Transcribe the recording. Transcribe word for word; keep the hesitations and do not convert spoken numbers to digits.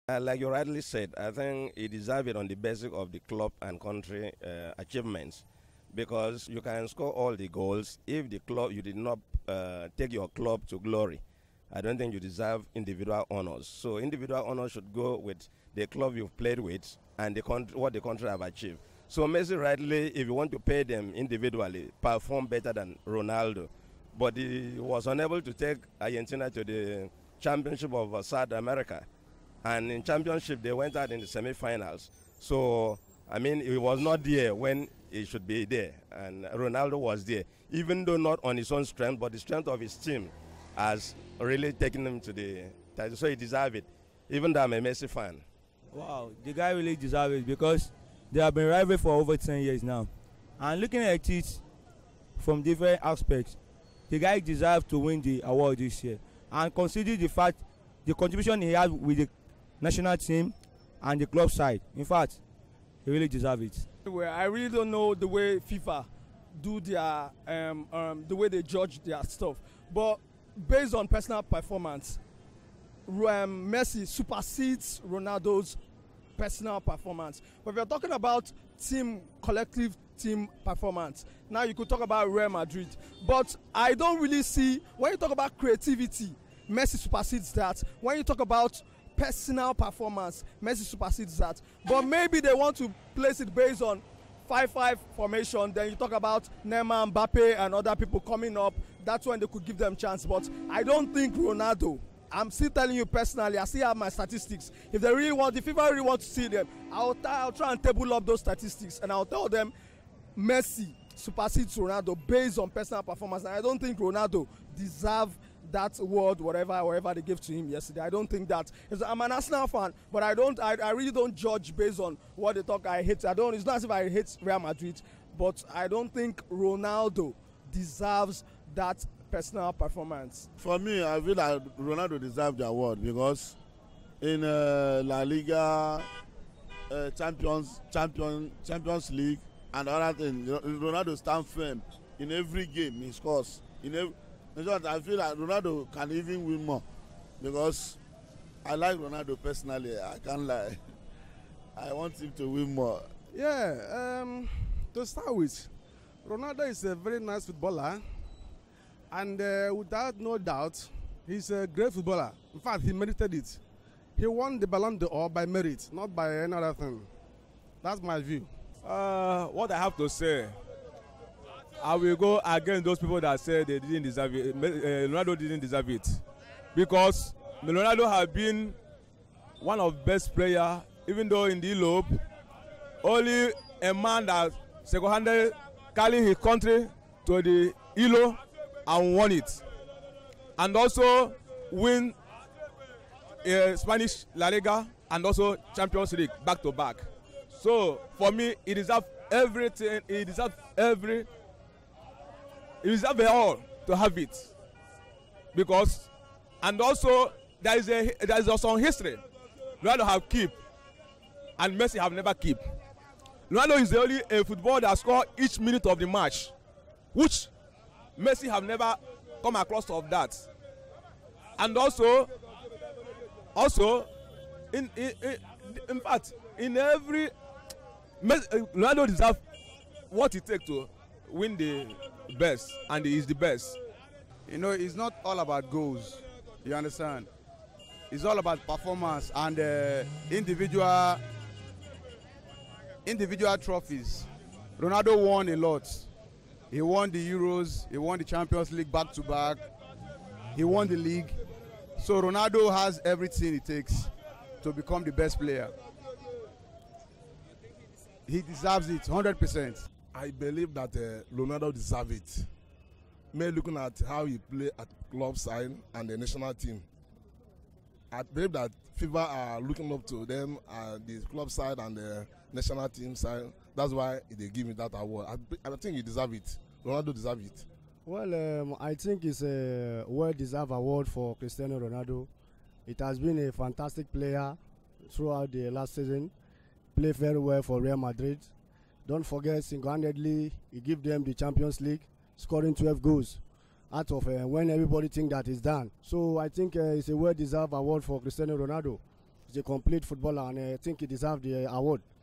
Uh, like you rightly said, I think he deserves it on the basis of the club and country uh, achievements, because you can score all the goals if the club you did not uh, take your club to glory. I don't think you deserve individual honors. So individual honors should go with the club you've played with and the country, what the country have achieved. So Messi rightly, if you want to pay them individually, perform better than Ronaldo. But he was unable to take Argentina to the championship of uh, South America. And in championship, they went out in the semi-finals. So, I mean, he was not there when he should be there. And Ronaldo was there, even though not on his own strength, but the strength of his team has really taken him to the title. So he deserves it, even though I'm a Messi fan. Wow, the guy really deserves it because they have been rival for over ten years now. And looking at it from different aspects, the guy deserves to win the award this year. And consider the fact, the contribution he has with the national team and the club side. In fact, he really deserves it. Well, I really don't know the way FIFA do their, um, um, the way they judge their stuff. But based on personal performance, um, Messi supersedes Ronaldo's personal performance. But if you're talking about team, collective team performance, now you could talk about Real Madrid. But I don't really see, when you talk about creativity, Messi supersedes that. When you talk about personal performance, Messi supersedes that. But maybe they want to place it based on five five formation. Then you talk about Neymar, Mbappe, and other people coming up. That's when they could give them chance. But I don't think Ronaldo. I'm still telling you personally, I still have my statistics. If they really want, if FIFA really want to see them, I'll, I'll try and table up those statistics and I'll tell them Messi supersedes Ronaldo based on personal performance. And I don't think Ronaldo deserves that award, whatever, whatever they gave to him yesterday. I don't think that. I'm an Arsenal fan, but I don't. I, I really don't judge based on what they talk. I hate. I don't. It's not as if I hate Real Madrid, but I don't think Ronaldo deserves that personal performance. For me, I feel like Ronaldo deserves the award because in uh, La Liga, uh, Champions, Champion, Champions League, and other things, Ronaldo stands firm in every game he scores. In every In short, I feel like Ronaldo can even win more because I like Ronaldo personally. I can't lie. I want him to win more. Yeah, um, to start with, Ronaldo is a very nice footballer, and uh, without no doubt, he's a great footballer. In fact, he merited it. He won the Ballon d'Or by merit, not by any other thing. That's my view. Uh, what I have to say, I will go against those people that say they didn't deserve it. Uh, Ronaldo didn't deserve it, because Ronaldo has been one of the best players, even though in the Europe, only a man that second-handed carrying his country to the Euro and won it, and also win uh, Spanish La Liga and also Champions League back to back. So for me, he deserves everything. He deserves every. He deserves it all to have it, because, and also there is a there is also history. Ronaldo have keep, and Messi have never keep. Ronaldo is the only a footballer that score each minute of the match, which Messi have never come across of that. And also, also, in in in, in fact, in every Messi, Ronaldo deserve what it takes to win the best, and he is the best. You know, it's not all about goals. You understand? It's all about performance and uh, individual individual trophies. Ronaldo won a lot. He won the Euros. He won the Champions League back to back. He won the league. So Ronaldo has everything it takes to become the best player. He deserves it, one hundred percent. I believe that uh, Ronaldo deserves it. Me looking at how he play at club side and the national team, I believe that FIFA are looking up to them at the club side and the national team side. That's why they give me that award. I, I think he deserves it. Ronaldo deserves it. Well, um, I think it's a well-deserved award for Cristiano Ronaldo. It has been a fantastic player throughout the last season. Played very well for Real Madrid. Don't forget, single-handedly, he gave them the Champions League, scoring twelve goals out of uh, when everybody think that is done. So I think uh, it's a well-deserved award for Cristiano Ronaldo. He's a complete footballer, and I think he deserves the uh, award.